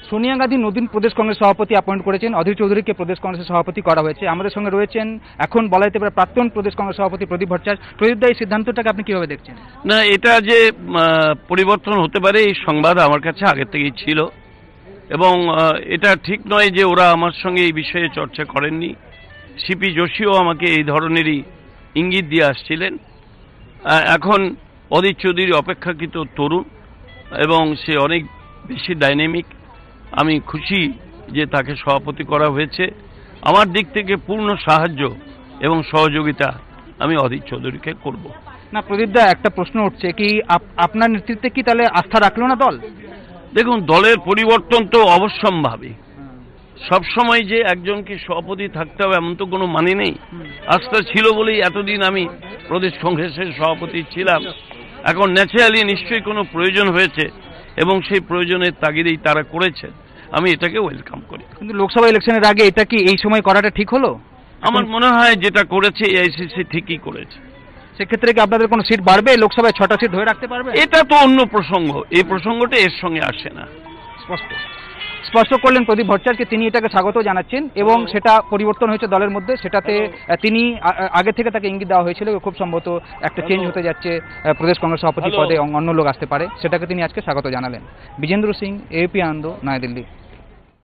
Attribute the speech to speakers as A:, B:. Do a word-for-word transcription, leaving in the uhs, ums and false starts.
A: সোনিয়া গান্ধী নতুন প্রদেশ কংগ্রেস সভাপতি অ্যাপয়েন্ট করেছেন, অধীর চৌধুরীকে প্রদেশ কংগ্রেসের সভাপতি করা হয়েছে। আমাদের সঙ্গে রয়েছেন এখন বলা যেতে পারে প্রাক্তন প্রদেশ কংগ্রেস সভাপতি প্রদীপ ভট্টাচার্য। প্রদীপ দা, এই সিদ্ধান্তটাকে আপনি কিভাবে দেখছেন?
B: না, এটা যে পরিবর্তন হতে পারে এই সংবাদ আমার কাছে আগে থেকেই ছিল, এবং এটা ঠিক নয় যে ওরা আমার সঙ্গে এই বিষয়ে চর্চা করেননি। সিপি যোশীও আমাকে এই ধরনেরই ইঙ্গিত দিয়ে আসছিলেন। এখন অধীর চৌধুরী অপেক্ষাকৃত তরুণ এবং সে অনেক বেশি ডাইনামিক। আমি খুশি যে তাকে সভাপতি করা হয়েছে। আমার দিক থেকে পূর্ণ সাহায্য এবং সহযোগিতা আমি অধীর চৌধুরীকে করব।
A: না প্রদীপ দা, একটা প্রশ্ন উঠছে কি আপনার নেতৃত্বে কি তাহলে আস্থা রাখলো না দল?
B: দেখুন, দলের পরিবর্তন তো অবশ্যম্ভাবী। সবসময় যে একজনকে সভাপতি থাকতে হবে এমন তো কোনো মানে নেই। আস্থা ছিল বলেই এতদিন আমি প্রদেশ কংগ্রেসের সভাপতি ছিলাম। এখন ন্যাচারালি নিশ্চয়ই কোনো প্রয়োজন হয়েছে এবং সেই প্রয়োজনের তাগিদেই তারা করেছে, আমি এটাকে ওয়েলকাম করি।
A: কিন্তু লোকসভা ইলেকশনের আগে এটা কি এই সময় করাটা ঠিক হলো?
B: আমার মনে হয় যেটা করেছে এআইসিসি ঠিকই করেছে।
A: সেক্ষেত্রে কি আপনাদের কোনো সিট বাড়বে? লোকসভায় ছটা সিট ধরে রাখতে পারবে?
B: এটা তো অন্য প্রসঙ্গ, এই প্রসঙ্গটা এর সঙ্গে আসে না।
A: স্পষ্ট স্পষ্ট করলেন প্রদীপ ভট্টাচার্যকে, তিনি এটাকে স্বাগত জানাচ্ছেন এবং সেটা পরিবর্তন হয়েছে দলের মধ্যে। সেটাতে তিনি আগে থেকে তাকে ইঙ্গিত দেওয়া হয়েছিল খুব সম্ভবত একটা চেঞ্জ হতে যাচ্ছে, প্রদেশ কংগ্রেস সভাপতি পদে অন্য লোক আসতে পারে, সেটাকে তিনি আজকে স্বাগত জানালেন। বিজেন্দ্র সিং, এপি আনন্দ, নয়াদিল্লি।